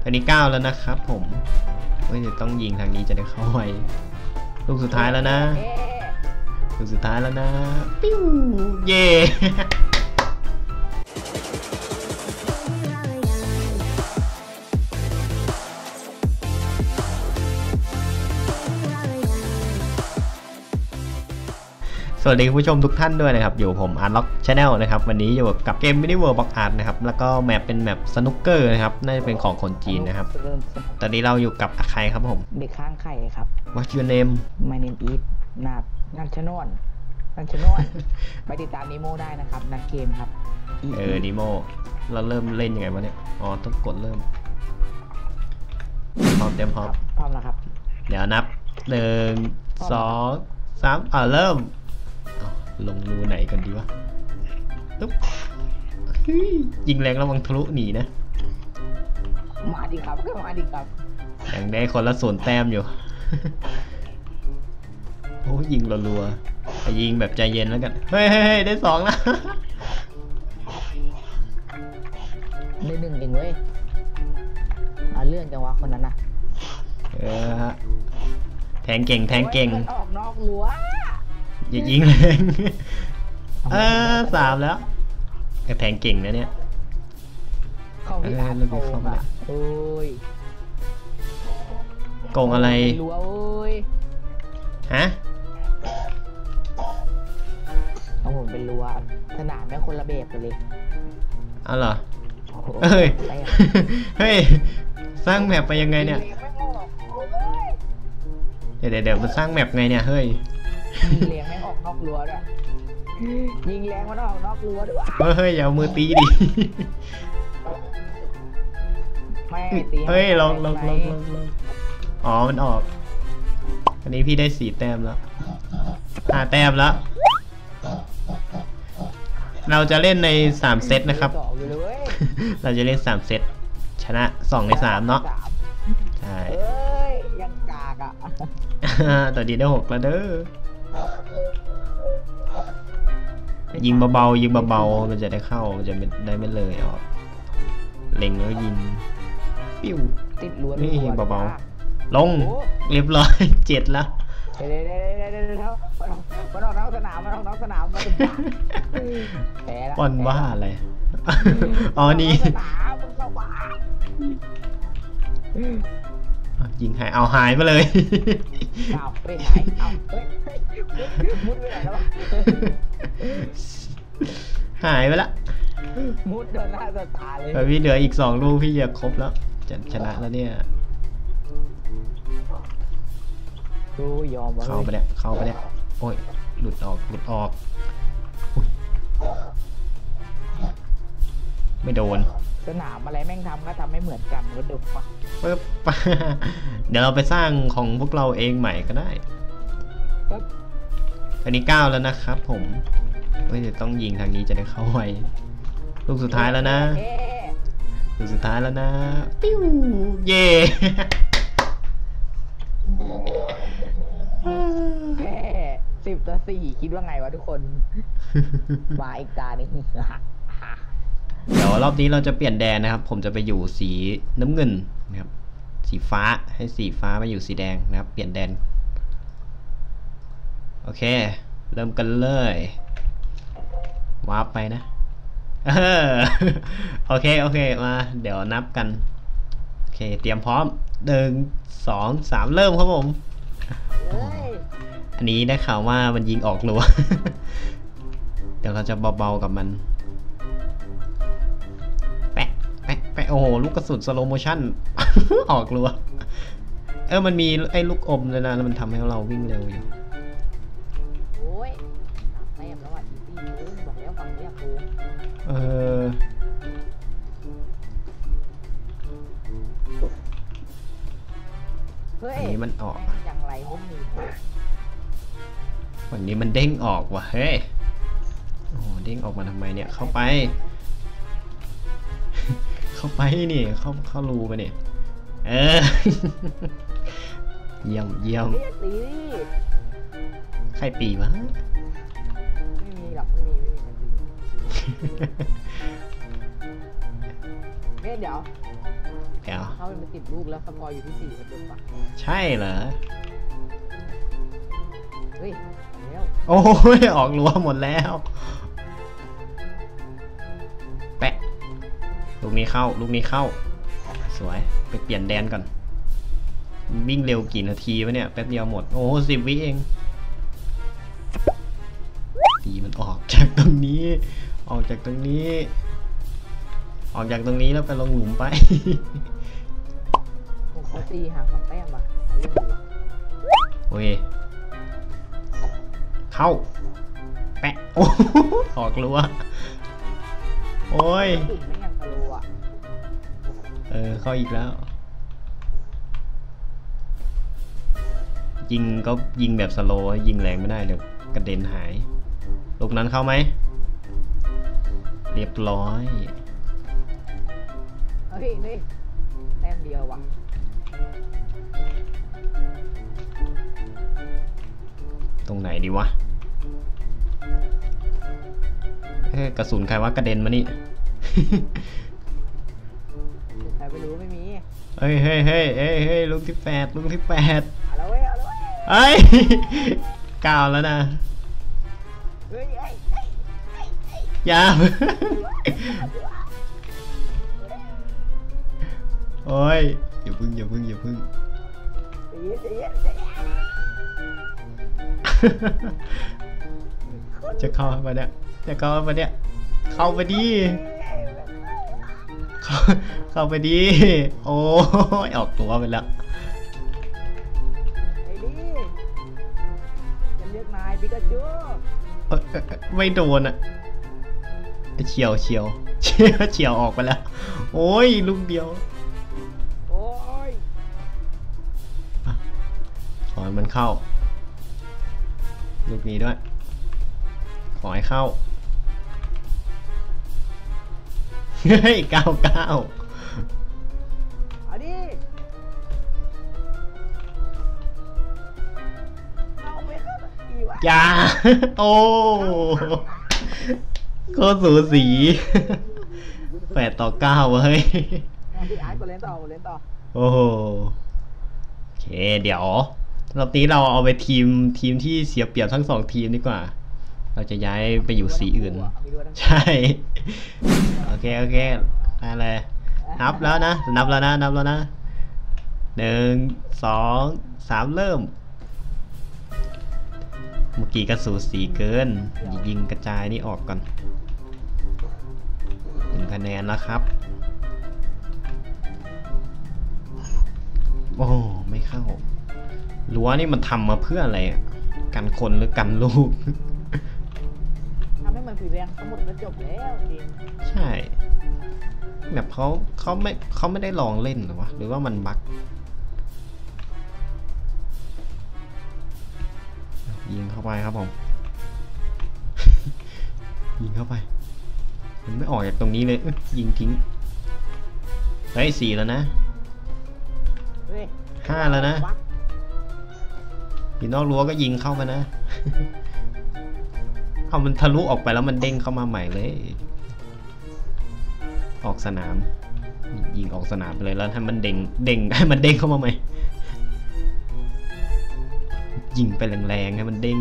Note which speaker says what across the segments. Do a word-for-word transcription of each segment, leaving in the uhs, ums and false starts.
Speaker 1: อันนี้เก้าแล้วนะครับผมเฮ้ยต้องยิงทางนี้จะได้เข้าไวลูกสุดท้ายแล้วนะลูกสุดท้ายแล้วนะปิ้วเย่สวัสดีผู้ชมทุกท่านด้วยนะครับอยู่ผม Unlock Channel นะครับวันนี้อยู่กับเกม Mini World Block Art นะครับแล้วก็แมปเป็นแมปสนุกเกอร์นะครับน่าจะเป็นของคนจีนนะครับตอนนี้เราอยู่กับใครครับผม
Speaker 2: เด็กข้างไข่ครับ
Speaker 1: What's your name
Speaker 2: My name is นัดนัดชนวนนัดชนวน ไปติดตามนิโมได้นะครับนักเกมครับ
Speaker 1: เออนิโมเราเริ่มเล่นยังไงวะเนี่ยอ๋อต้องกดเริ่มพร้อมเต็มพร้อม
Speaker 2: พร้อมแล้วครับ
Speaker 1: เดี๋ยวนับหนึ่งสองสามอ่าเริ่มลงรูไหนกันดีวะตุ๊บยิงแรงระวังทะลุหนีนะ
Speaker 2: มาดิครับก็มาดิครับ
Speaker 1: อย่างได้คนละส่วนแต้มอยู่โอ้ยิงรัวๆไปยิงแบบใจเย็นแล้วกันเฮ้ยได้สองแล้ว
Speaker 2: ได้หนึ่งเองเว้ยเอาเรื่องจังวะคนนั้นนะ
Speaker 1: เออฮะแทงเก่งแทงเก่ง
Speaker 2: ออกนอกรั้ว
Speaker 1: อย่ายิงแรงเออสามแล้วแทงเก่งนะเนี่ย
Speaker 2: เข้าไปอ่านโกงอ่ะโอ้ย
Speaker 1: โกงอะไร
Speaker 2: รั้วโอ้ย
Speaker 1: ฮะ
Speaker 2: เอาผมเป็นรั้วสนามแม่คนละแบบกันเลย
Speaker 1: เอาเหรอเฮ้ยเฮ้ยสร้างแมปไปยังไงเนี่ยเดี๋ยวเดี๋ยวมันสร้างแมปไงเนี่ยเฮ้ย
Speaker 2: ยิงแรงไม่ออกนอกรั้วด้วยยิงแรงมันออกนอกรั้วด้วย
Speaker 1: เฮ้ยอย่ามือตีดิ
Speaker 2: ไม่ตี
Speaker 1: เฮ้ยลองลองลองลองอ๋อมันออกอันนี้พี่ได้สี่แต้มแล้วห้าแต้มแล้วเราจะเล่นในสามเซตนะครับเราจะเล่นสามเซตชนะสองในสามเนาะใช่
Speaker 2: ยังกากอ่ะ
Speaker 1: ตอนนี้ได้หกแล้วเด้อยิงเบาๆยิงเบาๆมันจะได้เข้ามันจะได้ไม่เลยออกเล็งแล้วยิงปิ้ว
Speaker 2: ติดล้วน
Speaker 1: นี่เบาๆลงเรียบร้อยเจ็ดแล้ว
Speaker 2: เดี๋ยวเดี๋ยวเดี๋ยวเดี๋ยวเดี๋ยวมันออกนอกสนามมันออกนอกสนามมันแพ้แล้ว
Speaker 1: บอลบ้าอะไรอ๋อนี่ยิงหายเอาหายไปเลย
Speaker 2: เอาไปหายเอาเฮ้ยมุดไปไหนแล้ววะ
Speaker 1: หายไปละ
Speaker 2: มุดโดนหน้าตาเลย
Speaker 1: พี่เหลืออีกสองลูกพี่จะครบแล้วจะชนะแล้วเนี่ย
Speaker 2: ดูยอม
Speaker 1: เข้าไปเนี่ยเข้าไปเนี่ยโอ้ยหลุดออกหลุดออกไม่โดน
Speaker 2: สนามอะไรแม่งทำก็ทำไม่เหมือนกันก็ดุปะ
Speaker 1: ปึ๊บเดี๋ยวเราไปสร้างของพวกเราเองใหม่ก็ได้อันนี้เก้าแล้วนะครับผมเฮ้ยต้องยิงทางนี้จะได้เข้าไวลูกสุดท้ายแล้วนะลูกสุดท้ายแล้วนะปิ้วเย่
Speaker 2: สิบต่อสี่คิดว่าไงวะทุกคนมาอีกตาหนึ่ง
Speaker 1: เดี๋ยวรอบนี้เราจะเปลี่ยนแดนนะครับผมจะไปอยู่สีน้ำเงินนะครับสีฟ้าให้สีฟ้ามาอยู่สีแดงนะครับเปลี่ยนแดนโอเคเริ่มกันเลยวาร์ปไปนะเออโอเคโอเคมาเดี๋ยวนับกันโอเคเตรียมพร้อมหนึ่งสองสามเริ่มครับผมอันนี้ได้ข่าวว่ามันยิงออกรั้วเดี๋ยวเราจะเบาๆกับมันแปะแปะแปะโอ้โหลูกกระสุนสโลโมชั่นออกรั้วเออมันมีไอ้ลูกอมเลยนะแล้วมันทำให้เราวิ่งเร็วอยู่
Speaker 2: โอ้ยแต้มแล้วอ่ะอีซี่บอกแล้วฝั่งเนี้ยโกง
Speaker 1: เอออันนี้มันออก
Speaker 2: อย่างไรมุ้งมี
Speaker 1: วันนี้มันเด้งออกว่ะเฮ้ยโอ้เด้งออกมาทำไมเนี่ยเข้าไปเข้าไปนี่เข้าเข้ารูไปเนี่ยเออเยี่ยมเยี่ยมใครตีวะ
Speaker 2: ไม่มีหรอกไม่มีไม่มีเนี่ยเดี๋ยว
Speaker 1: เดี๋ยว
Speaker 2: เขาเป็นติดลูกแล้วสกอร์อยู่ที่สี่กระจุกปะ
Speaker 1: ใช่เหรอ
Speaker 2: เฮ้ยแล้ว
Speaker 1: โอ้ยออกรั้วหมดแล้วแปะลูกนี้เข้าลูกนี้เข้าสวยไปเปลี่ยนแดนก่อนวิ่งเร็วกี่นาทีวะเนี่ยแป๊บเดียวหมดโอ้สิบวิเองตีมันออกจากตรงนี้ ออกจากตรงนี้ ออกจากตรงนี้แล้วไปลงหลุมไป
Speaker 2: ผมเขาตีห่างสองแต้มว่ะเอาเรื่องอยู่ว่ะ
Speaker 1: โอ้ยเข้าแปะโอ้ออกรั้วโอ้ย
Speaker 2: จุดไม่ยังสโลว์อ่ะ
Speaker 1: เออเข้าอีกแล้ว ยิงก็ยิงแบบสโลว์ยิงแรงไม่ได้เดี๋ยวกระเด็นหายลูกนั้นเข้าไหมเรียบร้อย
Speaker 2: เฮ้ยเฮ้ยแต้มเดียวว่ะ
Speaker 1: ตรงไหนดีวะเอ้ยกระสุนใครวะกระเด็นมานี่
Speaker 2: ใครไม่รู้ไม่มี
Speaker 1: เฮ้ยเฮ้ยเฮ้ยเฮ้ยเฮ้ยลูกที่แปดลูกที่แปด
Speaker 2: เอาละเว้ยเอาละเว้ย
Speaker 1: เอ้ย เก้าแล้วนะ
Speaker 2: เฮ้ยเฮ้ย
Speaker 1: อยา โอ้ยอย่าพึ่งอย่าพึ่งอย่าพึ่ง
Speaker 2: ใจเย็นใจเย็นใจเย็น
Speaker 1: จะเข้ามาเนี่ยจะเข้ามาเนี่ยเข้าไปดิเข้าเข้าไปดิโอ้ยออกตัวไปแล้ว
Speaker 2: ไอ้นี่จะเรียกนายปิกาจู
Speaker 1: เอ้ยเอ้ยเอ้ยไม่โดนอ่ะเฉียวเฉียวเฉียวเฉียวออกไปแล้วโอ้ยลูกเดียว
Speaker 2: โอ้ย
Speaker 1: ขอให้มันเข้าลูกนี้ด้วยขอให้เข้าเฮ้ยเก้าเก้า
Speaker 2: เอาดิเอาไม่เข้าสักทีวะ
Speaker 1: อย่า โอ้โคตรสูสีแปดต่อเก้าเว้ย
Speaker 2: เอาพี่อาร์ตกดเล่นต่อกดเล่นต่อ
Speaker 1: โอ้โหโอเคเดี๋ยวรอบนี้เราเอาไปทีมทีมที่เสียเปรียบทั้งสองทีมดีกว่า เราจะย้ายไปอยู่สีอื่น
Speaker 2: มีด้วยทั้งคู่
Speaker 1: ใช่ โอเคโอเคได้เลยนับแล้วนะนับแล้วนะนับแล้วนะหนึ่งสองสามเริ่มเมื่อกี้ก็สูสีเกินยิงกระจายนี่ออกก่อนหนึ่งคะแนนแล้วครับโอ้ไม่เข้ารั้วนี่มันทำมาเพื่ออะไรอะกันคนหรือกันลูก
Speaker 2: ทำให้มันผีแดงทั้งหมดก็จบแล้วจริง
Speaker 1: ใช่ แบบเขาเขาไม่เขาไม่ได้ลองเล่นหรอวะหรือว่ามันบั๊กยิงเข้าไปครับผม ยิงเข้าไป มันไม่ออกจากตรงนี้เลยเอ้ยยิงทิ้งเฮ้ยสี่แล้วนะ
Speaker 2: เฮ้ย
Speaker 1: ห้าแล้วนะอยู่นอกรั้วก็ยิงเข้ามานะ เอามันทะลุออกไปแล้วมันเด้งเข้ามาใหม่เลย ออกสนาม ยิงออกสนามไปเลยแล้วให้มันเด้งเด้งให้มันเด้งเข้ามาใหม่ ยิงไปแรงๆให้มันเด้ง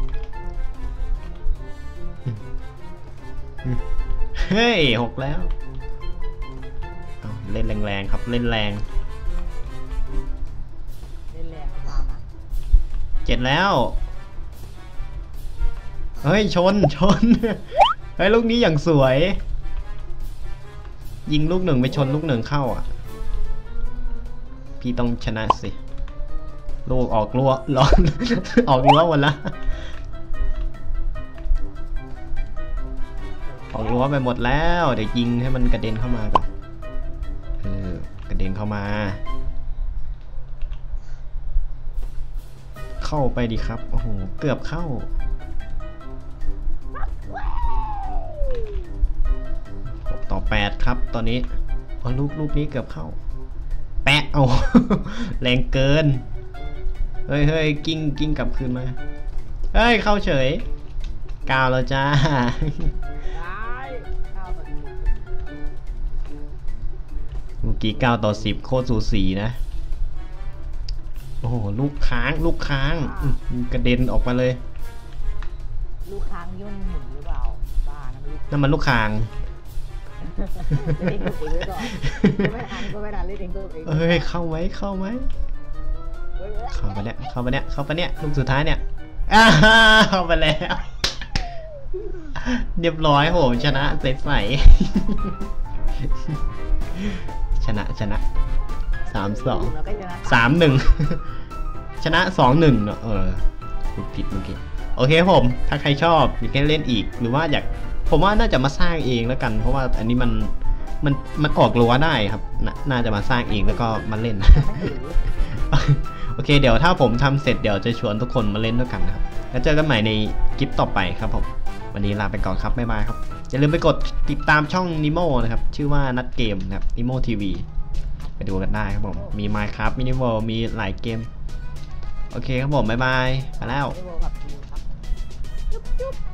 Speaker 1: เฮ้ยหกแล้วเอาเล่นแรงๆครับเล่นแรง
Speaker 2: เล่นแรงตามนะ
Speaker 1: เจ็ดแล้ว เฮ้ยชนชน เฮ้ยลูกนี้อย่างสวย ยิงลูกหนึ่งไปชนลูกหนึ่งเข้าอ่ะ พี่ต้องชนะสิ ลูกออกรั้วร้อน ออกรั้วหมดละออกรั้วไปหมดแล้วเดี๋ยวยิงให้มันกระเด็นเข้ามาก่อนเออกระเด็นเข้ามา เข้าไปดีครับโอ้โหเกือบเข้าหกต่อแปดครับตอนนี้พอลูกลูกนี้เกือบเข้าแปะเอา แรงเกินเฮ้ยเฮ้ยกิ้งกิ้งกลับคืนมาเฮ้ยเข้าเฉยกาวแล้วจ้า
Speaker 2: ได้ข้าวมัน
Speaker 1: เมื่อกี้เก้าต่อสิบโคตรสูสีนะโอ้โหลูกค้างลูกค้างกระเด็นออกมาเลย
Speaker 2: ลูกค้างยุ่งหมุนหรือเปล่าบ้านะลูก
Speaker 1: นั่นมันลูกค้าง
Speaker 2: เล่นตัวเองไว้ก่อนไม่ทันก็ไม่ทันเล่นเองตัวเอง
Speaker 1: เอ้ยเข้าไหมเข้าไหมเข้าไปเนี่ยเข้าไปเนี่ยเข้าไปเนี่ยลูกสุดท้ายเนี่ยอ้าเข้าไปแล้วเรียบร้อยโหชนะใสๆชนะชนะสามสองสามหนึ่งชนะสองหนึ่งเนอะเออผิดเมื่อกี้โอเคผมถ้าใครชอบอยากเล่นอีกหรือว่าอยากผมว่าน่าจะมาสร้างเองแล้วกันเพราะว่าอันนี้มันมันมันออกรั้วได้ครับนน่าจะมาสร้างเองแล้วก็มาเล่น โอเคเดี๋ยวถ้าผมทำเสร็จเดี๋ยวจะชวนทุกคนมาเล่นด้วยกันนะครับแล้วเจอกันใหม่ในคลิปต่อไปครับผมวันนี้ลาไปก่อนครับบ๊ายบายครับอย่าลืมไปกดติดตามช่อง Nemo นะครับชื่อว่านัดเกมนะครับ Nemo ที วี ไปดูกันได้ครับผมมี Minecraft Mini World มีหลายเกมโอเคครับผมบ๊ายบายไปแล้ว
Speaker 2: ไม่โวกับทีครับจุ๊บจุ๊บ